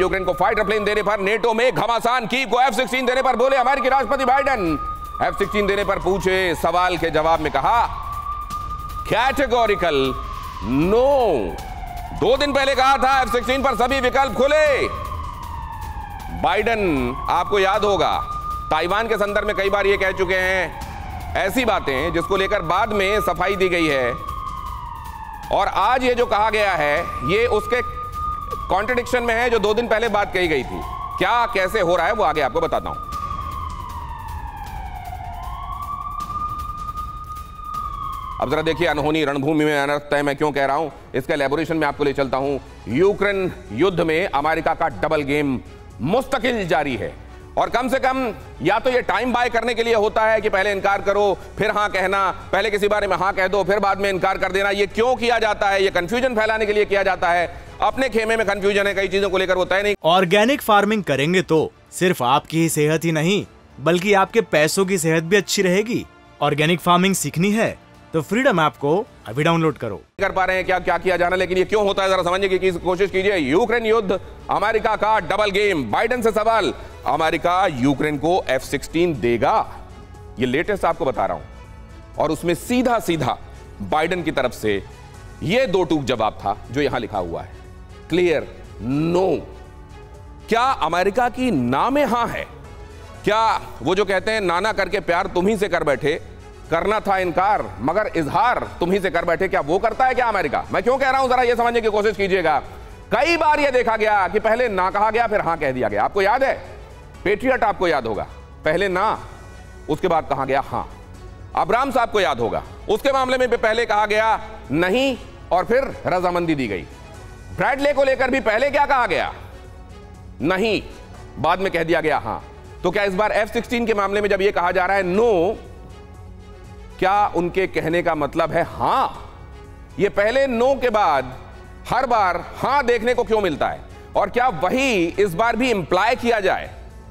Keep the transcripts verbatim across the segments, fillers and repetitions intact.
Ukraine को fighter plane देने पर नेटो में घमासान, कीव को एफ सिक्सटीन देने पर बोले अमेरिकी राष्ट्रपति बाइडेन। एफ सिक्सटीन देने पर पूछे सवाल के जवाब में कहा कैटेगोरिकल नो। दो दिन पहले कहा था एफ सिक्सटीन पर सभी विकल्प खुले। बाइडेन, आपको याद होगा, ताइवान के संदर्भ में कई बार ये कह चुके हैं ऐसी बातें जिसको लेकर बाद में सफाई दी गई है, और आज ये जो कहा गया है ये उसके कॉन्ट्रडिक्शन में है जो दो दिन पहले बात कही गई थी। क्या कैसे हो रहा है वो आगे आपको बताता हूं। अब जरा देखिए, अनहोनी रणभूमि में अनर्थ है, मैं क्यों कह रहा हूं, इसका एलैबोरेशन में आपको ले चलता हूं। यूक्रेन युद्ध में अमेरिका का डबल गेम मुस्तकिल जारी है, और कम से कम या तो ये टाइम बाय करने के लिए होता है कि पहले इनकार करो फिर हां कहना, पहले किसी बारे में हां कह दो फिर बाद में इनकार कर देना। ये क्यों किया जाता है? ये कंफ्यूजन फैलाने के लिए किया जाता है। अपने खेमे में कंफ्यूजन है, कई चीजों को लेकर वो तय नहीं। ऑर्गेनिक फार्मिंग करेंगे तो सिर्फ आपकी ही सेहत ही नहीं बल्कि आपके पैसों की सेहत भी अच्छी रहेगी। ऑर्गेनिक फार्मिंग सीखनी है तो फ्रीडम ऐप को अभी डाउनलोड करो। कर पा रहे हैं क्या क्या किया जाना, लेकिन ये क्यों होता है जरा समझने की कोशिश कीजिए। यूक्रेन युद्ध, अमेरिका का डबल गेम। बाइडेन से सवाल, अमेरिका यूक्रेन को एफ सिक्सटीन देगा? ये लेटेस्ट आपको बता रहा हूं, और उसमें सीधा सीधा बाइडेन की तरफ से ये दो टूक जवाब था जो यहां लिखा हुआ है, क्लियर नो। क्या अमेरिका की ना में हां है? क्या वो जो कहते हैं नाना करके प्यार तुम्ही से कर बैठे, करना था इनकार मगर इजहार तुम्ही से कर बैठे, क्या वो करता है क्या अमेरिका? मैं क्यों कह रहा हूं जरा ये समझने की कोशिश कीजिएगा। कई बार ये देखा गया कि पहले ना कहा गया फिर हां कह दिया गया। आपको याद है पेट्रियट, आपको याद होगा, पहले ना उसके बाद कहा गया हां। अब्राम्स आपको याद होगा, उसके मामले में पहले कहा गया नहीं और फिर रजामंदी दी गई। ब्रैडले को लेकर भी पहले क्या कहा गया? नहीं, बाद में कह दिया गया हां। तो क्या इस बार एफ सिक्सटीन के मामले में जब यह कहा जा रहा है नो, क्या उनके कहने का मतलब है हां? ये पहले नो के बाद हर बार हां देखने को क्यों मिलता है? और क्या वही इस बार भी इंप्लाई किया जाए?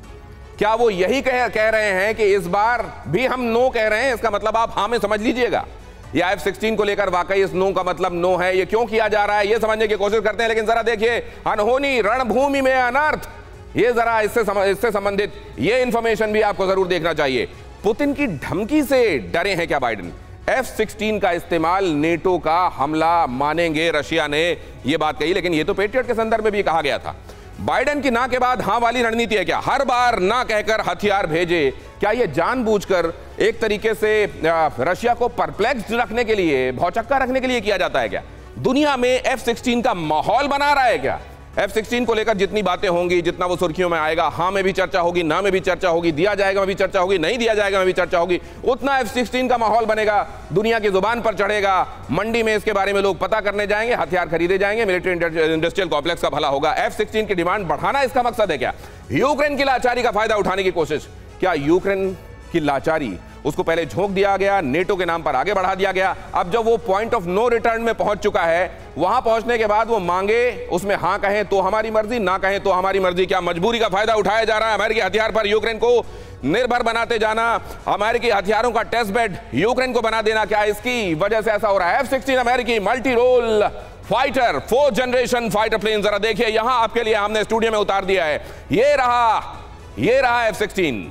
क्या वो यही कह कह रहे हैं कि इस बार भी हम नो कह रहे हैं, इसका मतलब आप हां में समझ लीजिएगा, या एफ सिक्सटीन को लेकर वाकई इस नो का मतलब नो है? ये क्यों किया जा रहा है ये समझने की कोशिश करते हैं। लेकिन जरा देखिए, अनहोनी रणभूमि में अनर्थ, ये जरा इससे सम, इससे संबंधित ये इंफॉर्मेशन भी आपको जरूर देखना चाहिए। पुतिन की धमकी से डरे हैं क्या बाइडेन? एफ सिक्सटीन का इस्तेमाल नेटो का हमला मानेंगे, रशिया ने यह बात कही, लेकिन यह तो पेट्रियट के संदर्भ में भी कहा गया था। बाइडेन की ना के बाद हां वाली रणनीति है क्या? हर बार ना कहकर हथियार भेजे, क्या यह जानबूझकर एक तरीके से रशिया को परप्लेक्स्ड रखने के लिए, भौचक्का रखने के लिए किया जाता है क्या? दुनिया में एफ सिक्सटीन का माहौल बना रहा है क्या? एफ सिक्सटीन को लेकर जितनी बातें होंगी, जितना वो सुर्खियों में आएगा, हां में भी चर्चा होगी, ना में भी चर्चा होगी, दिया जाएगा में भी चर्चा होगी, नहीं दिया जाएगा में भी चर्चा होगी, उतना एफ सिक्सटीन का माहौल बनेगा, दुनिया की जुबान पर चढ़ेगा, मंडी में इसके बारे में लोग पता करने जाएंगे, हथियार खरीदे जाएंगे, मिलिट्री इंडस्ट्रियल कॉम्प्लेक्स का भला होगा। एफ सिक्सटीन की डिमांड बढ़ाना इसका मकसद है क्या? यूक्रेन की लाचारी का फायदा उठाने की कोशिश। क्या यूक्रेन की लाचारी, उसको पहले झोंक दिया गया, नेटो के नाम पर आगे बढ़ा दिया गया, अब जब वो पॉइंट ऑफ नो रिटर्न में पहुंच चुका है, वहां पहुंचने के बाद वो मांगे उसमें हां कहें तो हमारी मर्जी, ना कहें तो हमारी मर्जी। क्या मजबूरी का फायदा उठाया जा रहा है अमेरिकी हथियार पर? यूक्रेन को निर्भर बनाते जाना, अमेरिकी हथियारों का टेस्ट बेड यूक्रेन को बना देना, क्या इसकी वजह से ऐसा हो रहा है? एफ सिक्सटीन अमेरिकी multi role fighter, fourth generation fighter plane, जरा देखिए यहां आपके लिए हमने स्टूडियो में उतार दिया है। ये रहा, ये रहा एफ सिक्सटीन,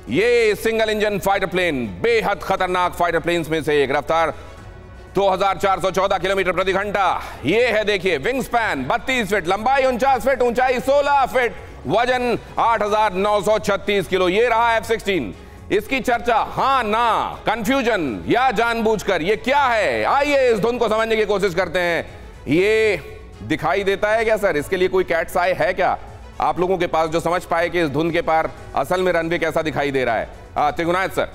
ये सिंगल इंजन फाइटर प्लेन, बेहद खतरनाक फाइटर प्लेन्स में से एक, रफ्तार दो हज़ार चार सौ चौदह किलोमीटर प्रति घंटा। ये है देखिए, विंग स्पैन बत्तीस फीट, लंबाई उनचास फीट, ऊंचाई सोलह फीट, वजन आठ हज़ार नौ सौ छत्तीस किलो। ये रहा एफ सिक्सटीन। इसकी चर्चा हां ना, कंफ्यूजन या जानबूझकर, ये क्या है? आइए इस धुन को समझने की कोशिश करते हैं। ये दिखाई देता है क्या सर? इसके लिए कोई कैट्स आई है क्या आप लोगों के पास जो समझ पाए कि इस धुंध के पार असल में रनवे कैसा दिखाई दे रहा है? त्रिगुणायत सर।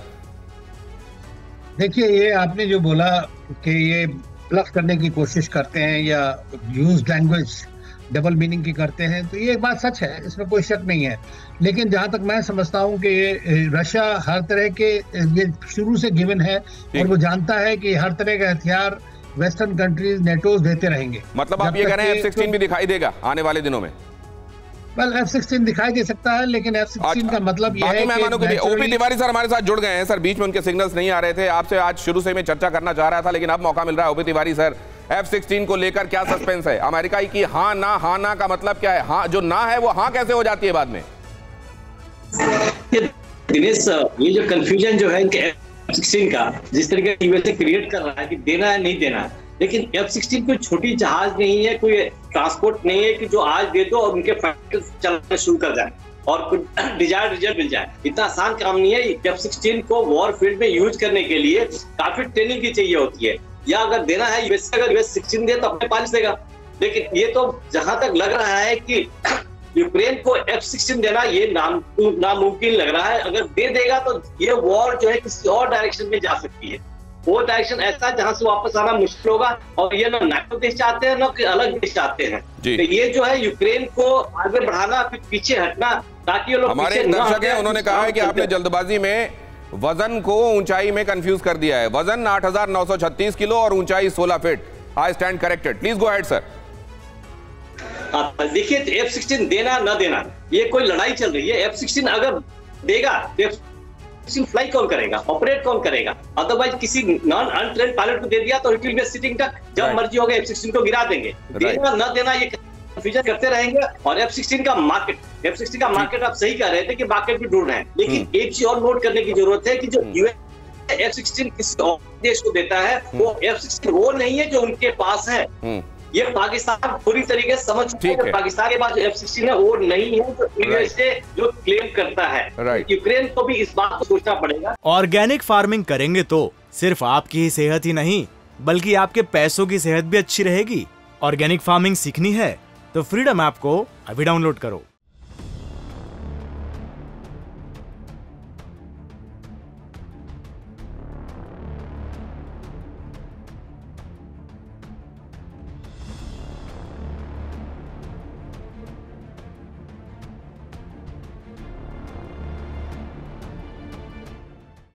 देखिए, ये आपने जो बोला कि ये ब्लफ करने की कोशिश करते हैं या यूज लैंग्वेज डबल मीनिंग की करते हैं, तो ये एक बात सच है, इसमें कोई शक नहीं है। लेकिन जहां तक मैं समझता हूं कि ये रशिया हर तरह के, ये शुरू से गिवन है और वो जानता है कि हर तरह के हथियार वेस्टर्न कंट्रीज नेटो देते रहेंगे। मतलब आप ये कह रहे हैं एफ सिक्सटीन भी दिखाई देगा आने वाले दिनों में? वेल, एफ सिक्सटीन दिखाई दे सकता है, लेकिन एफ सिक्सटीन का मतलब यह है कि ओपी तिवारी सर हमारे साथ जुड़ गए हैं। सर बीच में उनके सिग्नल्स नहीं आ रहे थे, आपसे आज शुरू से मैं चर्चा करना चाह रहा था, लेकिन अब मौका मिल रहा है। OP Tiwari sir, F sixteen को लेकर क्या सस्पेंस है? अमेरिका की हाँ ना, हाँ ना का मतलब क्या है? हाँ जो ना है वो हाँ कैसे हो जाती है बाद में? दिनेश, ये जो कंफ्यूजन जो है इनके एफ सिक्सटीन का, जिस तरीके का यूएसए क्रिएट कर रहा है कि देना है नहीं देना, लेकिन एफ सिक्सटीन कोई छोटी जहाज नहीं है, कोई ट्रांसपोर्ट नहीं है कि जो आज दे दो और उनके फैक्ट्री चलना शुरू कर जाए और कुछ डिजायर्ड रिजल्ट मिल जाए। इतना आसान काम नहीं है। एफ सिक्सटीन को वॉर फील्ड में यूज करने के लिए काफी ट्रेनिंग की चाहिए होती है, या अगर देना है यूएसए, अगर यूएस सिक्सटीन दे तो अपने पास देगा। लेकिन ये तो जहां तक लग रहा है कि यूक्रेन को एफ सिक्सटीन देना ये नाम नामुमकिन लग रहा है। अगर दे देगा तो ये वॉर जो है किसी और डायरेक्शन में जा सकती है। वो डायरेक्शन ऐसा जहां से वापस आना मुश्किल होगा, और ये ना नाटो देश चाहते हैं ना कि अलग देश चाहते हैं। तो ये जो है यूक्रेन को आगे बढ़ाना, फिर पीछे हटना, ताकि लोग हमारे एक दर्शक है, उन्होंने कहा है कि आपने जल्दबाजी में वजन को ऊंचाई में कंफ्यूज कर दिया है। वजन आठ हजार नौ सौ छत्तीस किलो और ऊंचाई सोलह feet. I stand corrected. Please go ahead sir. देखिए, एफ सिक्सटीन देना न देना ये कोई लड़ाई चल रही है। एफ सिक्सटीन अगर देगा तो एफ सिक्सटीन फ्लाई कौन करेगा, ऑपरेट कौन करेगा? अदरवाइज किसी नॉन अनट्रेन्ड पायलट को दे दिया तो it will be sitting duck, जब right. मर्जी होगा एफ सिक्सटीन को गिरा देंगे। right. देना न देना ये कंफ्यूजन करते रहेंगे। और एफ सिक्सटीन का मार्केट एफ सिक्सटीन का मार्केट आप सही कह रहे थे कि मार्केट भी ढूंढ रहे हैं, लेकिन एक चीज और नोट करने की जरूरत है कि जो यूएस एफ सिक्सटीन किसी और देश को देता है, वो एफ सिक्सटीन वो नहीं है जो उनके पास है। ये पाकिस्तान पूरी तरीके से समझ चुका है कि पाकिस्तान के पास जो एफ सिक्सटीन है वो नहीं है जो यूएसए जो क्लेम करता है। right. यूक्रेन को भी इस बात को सोचना पड़ेगा। ऑर्गेनिक फार्मिंग करेंगे तो सिर्फ आपकी ही सेहत ही नहीं, बल्कि आपके पैसों की सेहत भी अच्छी रहेगी। ऑर्गेनिक फार्मिंग सीखनी है तो फ्रीडम ऐप को अभी डाउनलोड करो।